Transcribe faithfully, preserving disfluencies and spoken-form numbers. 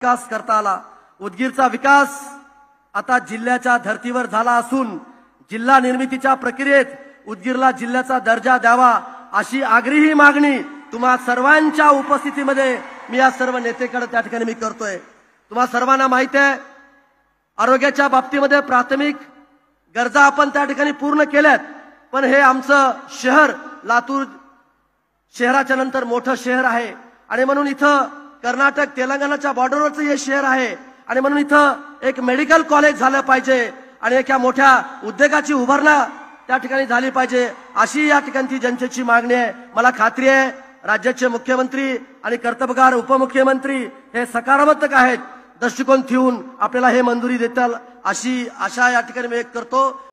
विकास करता आला। उदगीरचा विकास आता जिल्ह्याच्या धर्तीवर झाला असून जिल्हा निर्मितीच्या प्रक्रियेत उदगीरला जिल्ह्याचा दर्जा द्यावा अशी आग्रही मागणी तुम्हा सर्वांच्या उपस्थितीमध्ये मी या सर्व नेतेकडे त्या ठिकाणी मी करतोय। तुम्हा सर्वांना माहिती आहे आरोग्याच्या बाबतीमध्ये प्राथमिक गरजा आपण त्या ठिकाणी पूर्ण केल्यात, पण हे आमचं शहर लातूर शहराच्या नंतर मोठं शहर आहे आणि म्हणून इथं कर्नाटक तेलंगणाच्या बॉर्डरवरचं हे शहर आहे आणि म्हणून इथं एक मेडिकल कॉलेज झालं पाहिजे आणि एका मोठ्या उद्योगाची उभारणा त्या ठिकाणी झाली पाहिजे अशी या ठिकाणची जनतेची मागणी आहे। मला खात्री आहे राज्याचे मुख्यमंत्री आणि कर्तव्यगार उपमुख्यमंत्री हे सकारात्मक आहेत, दृष्टिकोन ठेवून आपल्याला हे मंजुरी देतील अशी आशा या ठिकाणी मी व्यक्त करतो।